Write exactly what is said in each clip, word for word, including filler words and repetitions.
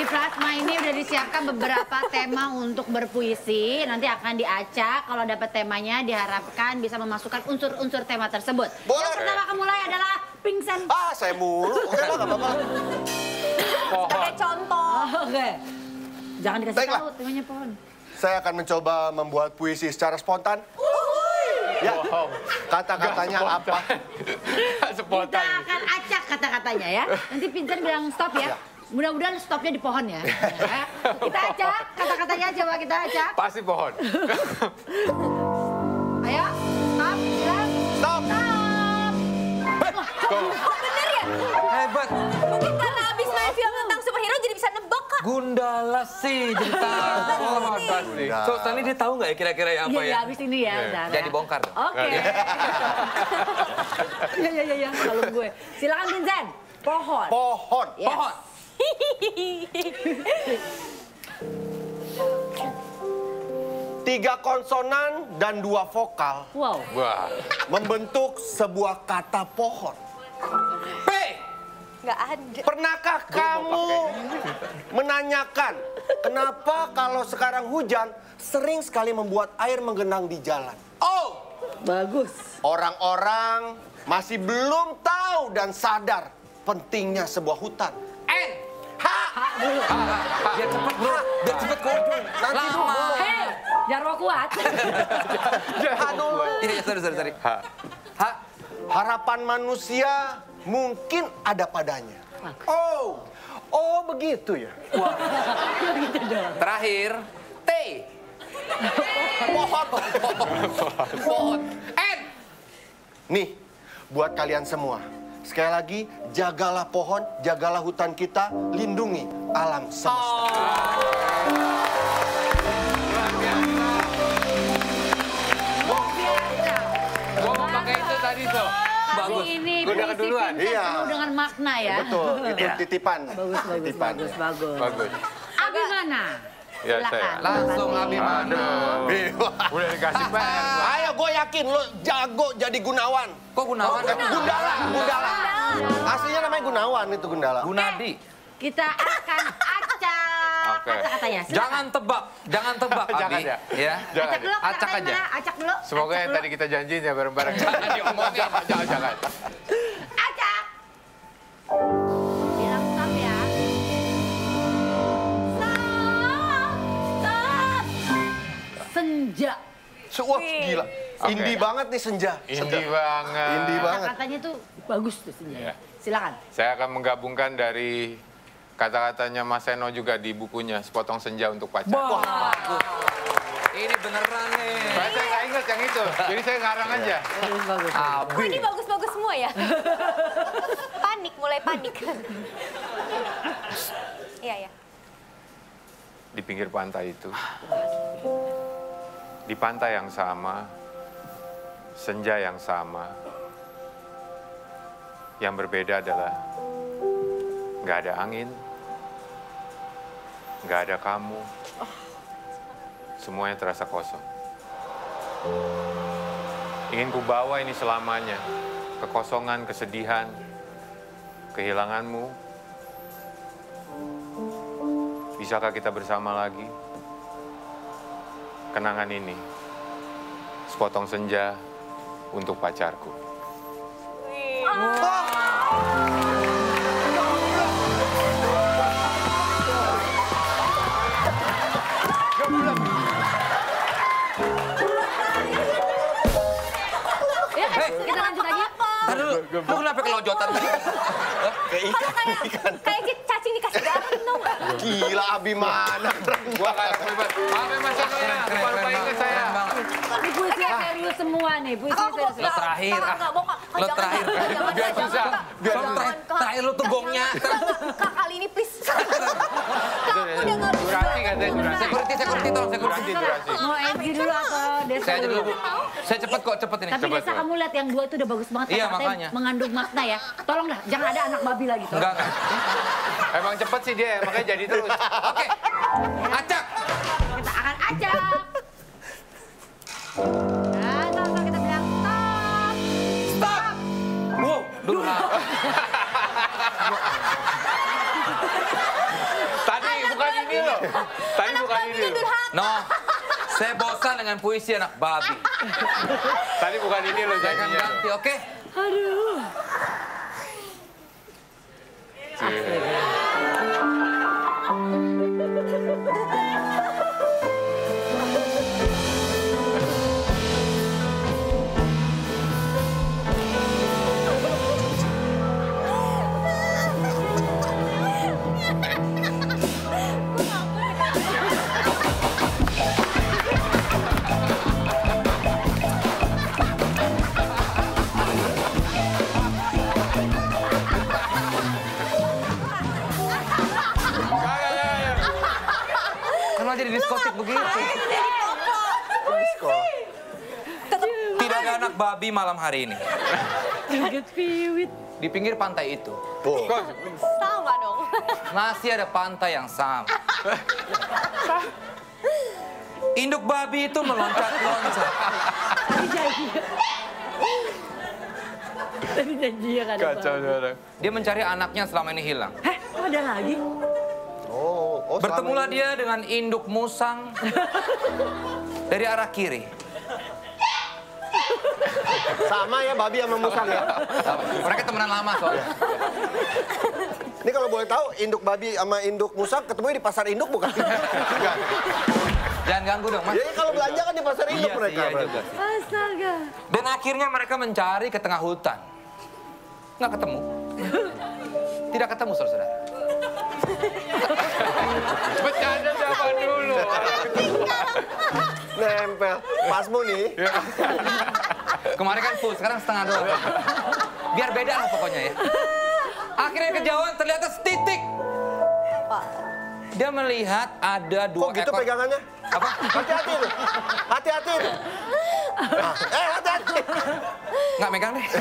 Di plasma ini udah disiapkan beberapa tema untuk berpuisi. Nanti akan diacak. Kalau dapat temanya diharapkan bisa memasukkan unsur-unsur tema tersebut. Boleh. Yang pertama akan mulai adalah pingsan. Ah, saya mulu. Oke lah, nggak apa-apa. Sebagai contoh. Oh, oke. Okay. Jangan dikasih Baiklah. tahu temanya pohon. Saya akan mencoba membuat puisi secara spontan. Ya, kata-katanya apa? Kita akan acak kata-katanya ya. Nanti Vincent bilang stop ya. Mudah-mudahan stopnya di pohon ya. Ya. Kita acak kata-katanya, coba kita acak. Pasti pohon. Ayo, stop, bilang. Stop. Stop. Oh bener ya? Hebat. Mungkin karena abis main film tentang superhero jadi bisa nebak kak. Gundala sih jadi tahu. Oh, pasti. So, Tani dia tahu nggak ya kira-kira ya apa Iya, ya? ya, abis ini ya. Udah, Jadi bongkar dong. Oke. Iya, iya, iya, ya. Kalau gue. Silakan Vincent. Pohon. Pohon. Yes. Pohon. Tiga konsonan dan dua vokal Wow. Wah. membentuk sebuah kata pohon. P. Nggak ada. Pernahkah kamu menanyakan kenapa kalau sekarang hujan sering sekali membuat air menggenang di jalan? O. Bagus. Orang-orang masih belum tahu dan sadar pentingnya sebuah hutan. N. H. Biar cepet bro. Biar cepet kok. Nanti dulu. Lama. Hei, Jarwo kuat. H dulu. Iya, sorry, sorry, sorry. H. H. Harapan manusia mungkin ada padanya. Oh, oh begitu ya. Terakhir. T. Pohon. Pohon. N. Nih, buat kalian semua. Sekali lagi, jagalah pohon, jagalah hutan kita, lindungi alam semesta. Gua mau pakai itu tadi tuh. Bagus. Ini Gua udah puisi keduluan. Vincent Iya. penuh dengan makna ya. Betul, itu titipan. Bagus, bagus, Titipan. bagus, bagus. Bagus. Abimana. Ya, Silakan. saya. Langsung Abimana. Udah dikasih P R. gua. Ayo, gue yakin lo jago jadi Gunawan. Kok Gunawan? Gundala, Gundala. Aslinya namanya Gunawan itu Gundala. Gunadi. Kita akan acak Oke. kata-katanya. Silakan. Jangan tebak, jangan tebak, Jangan Abi. ya. Ya. Jangan. Acak dulu, Acak kata-katanya aja. mana? Acak dulu. Semoga acak yang dulu. tadi kita janjiin ya bareng-bareng. Jangan diomongin. Jangan, jangan, jangan. Acak. Bilang stop ya. Stop. Stop. Senja. Wah, gila. Oke. Indie banget nih senja. Indie banget. Indie banget. Kata-katanya tuh bagus tuh senja. Iya. Silakan. Saya akan menggabungkan dari kata-katanya Mas Seno juga di bukunya Sepotong Senja untuk Pacar. Bagus. Ini beneran nih. Saya saya nggak ingat yang itu, jadi saya ngarang aja. Bagus, bagus. Oh, ini Abi. bagus-bagus semua ya? Panik, mulai panik. Iya, ya. Di pinggir pantai itu, di pantai yang sama, senja yang sama, yang berbeda adalah nggak ada angin, nggak ada kamu, semuanya terasa kosong. Ingin ku bawa ini selamanya, kekosongan, kesedihan, kehilanganmu. Bisakah kita bersama lagi? Kenangan ini, sepotong senja untuk pacarku. Ya, kita lanjut lagi. Ntar dulu, lu kenapa kelojotan tadi? Kayak cacing dikasih garam dong. Gila, Abimana. Gua kayak bebas. Maaf ya Mas Seno ya, lupa lupa ingat saya. Ini puisi serius semua nih, puisi Aku mau serius. Lo terakhir, ah. Nggak mau, Kak. Lo Jangan, terakhir. Kak. Jangan, Biar Kak. susah. Jangan, Biar Kak. terakhir, Kak. terakhir lo tuh gongnya. Kak, kali ini please. Kak, udah nggak bisa. Durasi katanya durasi. Security, security, tolong Durasi, security. durasi. Mau Egy dulu atau Desa Saya aja dulu? dulu. Saya cepet kok, cepet ini. Tapi Coba, Desa coba. kamu lihat yang dua itu udah bagus banget. Iya, kata-katanya makanya. mengandung makna ya. Tolong dah, jangan ada anak babi lagi. Tolong. Enggak, kan? Emang cepet sih dia, makanya jadi terus. Oke. Acak. Kita akan acak. Nah, sama-sama kita bilang stop. Stop. Wow, dulu. Tadi No, saya bosan dengan puisi anak babi. Tadi bukan ini loh Jangan janjinya. ganti, oke? Aduh. Kenapa jadi diskotik begitu? Disko. Tidak ada anak babi malam hari ini. Joget piwit. Di pinggir pantai itu Tuh. Sama dong. masih ada pantai yang sama. Induk babi itu meloncat-loncat. Tadi janji. Tadi janji ya kan. Kacau nih orang. Dia mencari anaknya yang selama ini hilang. Heh, kok ada lagi? Oh, oh Bertemulah selama ini. dia dengan induk musang dari arah kiri. Sama ya babi sama musang ya. Mereka temenan lama soalnya. Ini kalau boleh tahu induk babi sama induk musang ketemu di pasar induk bukan? Bukan. Jangan ganggu dong, Mas. Ya kalau belanja kan di pasar induk Iya sih, mereka. iya berarti. juga sih. Astaga. Dan akhirnya mereka mencari ke tengah hutan. Nggak ketemu. Tidak ketemu, saudara. Bercanda siapa dulu? Nempel. Pasmu nih. Kemarin kan full, sekarang setengah doang. Biar beda lah pokoknya ya. Akhirnya kejauhan terlihat setitik. Dia melihat ada dua Kok gitu ekor. pegangannya? Apa? Hati-hati itu. Hati-hati itu. Nah, eh, hati-hati. Nggak megang deh.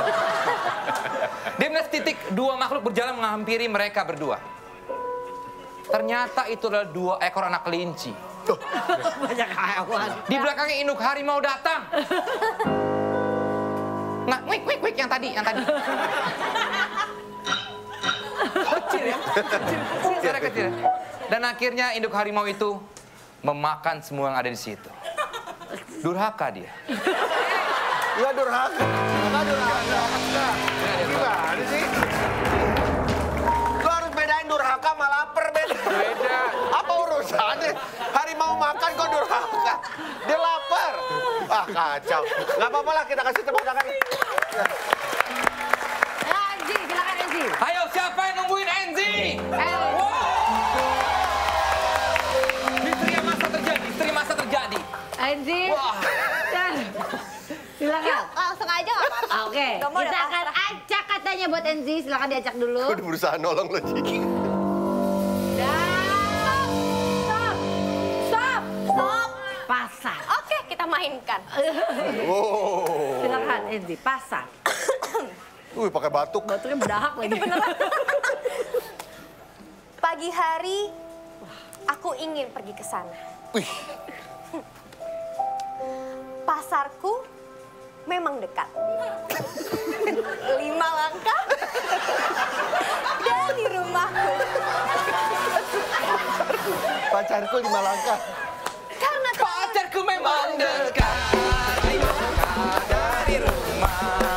Dia melihat setitik dua makhluk berjalan menghampiri mereka berdua. Ternyata itu adalah dua ekor anak kelinci. Banyak hewan. Di belakangnya induk harimau datang. Nggak, wik, wik, wik, yang tadi, yang tadi. Kecil ya? Suara kecil. Dan akhirnya induk harimau itu memakan semua yang ada di situ. Durhaka dia. Nggak durhaka. Nggak durhaka. Gimana sih? Lo harus bedain durhaka sama lapar, Ben. Beda. Apa urusannya? Harimau makan kok durhaka? Dia lapar. Ah, kacau. Nggak apa-apa lah, kita kasih tepuk tangan. Ya, Enzi, silakan Enzi. Ayo, siapa yang nungguin Enzi? Eh, Misteri yang masa terjadi, misteri masa terjadi. Enzi. Wah. Dan, silakan. Langsung aja nggak apa-apa. Ah, Oke, Nggak mau kita udah akan pasrah. acak katanya buat Enzi. Silakan diacak dulu. Udah berusaha nolong lo, Cik. Dan stop, stop, Stop. pasar. Oke, kita mainkan. Wow. Silakan Enzi, pasar. Wih, pakai batuk. Batuknya berdahak lagi. Pagi hari, aku ingin pergi ke sana. Wih. Pasarku memang dekat. Lima langkah dari rumahku. Pacarku lima langkah. Karena Pacarku memang dekat. Lima langkah dari rumah.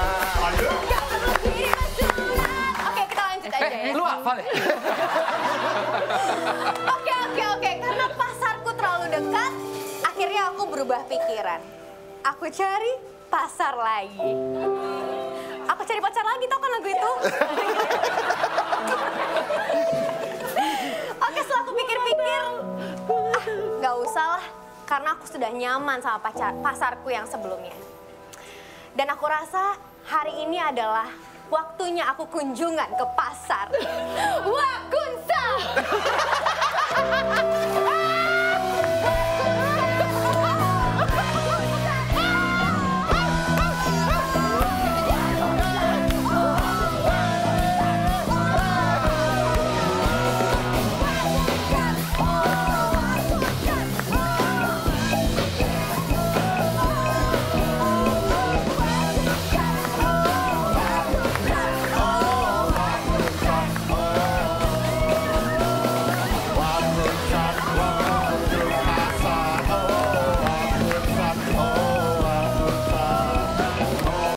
Oke, kita lanjut aja ya. Eh, lu hafal ya? Oke, oke, oke. Karena pasarku terlalu dekat, akhirnya aku berubah pikiran. Aku cari pasar lagi. Aku cari pacar lagi, tau kan lagu itu? Oke, setelah aku pikir-pikir, ah, nggak usah lah. Karena aku sudah nyaman sama pacar, pasarku yang sebelumnya. Dan aku rasa hari ini adalah waktunya aku kunjungan ke pasar. Wah,